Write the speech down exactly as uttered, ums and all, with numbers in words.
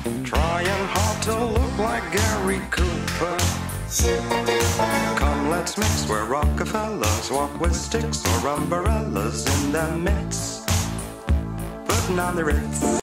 Trying hard to look like Gary Cooper. Come, let's mix where Rockefellers walk with sticks or umbrellas in their midst, putting on the Ritz.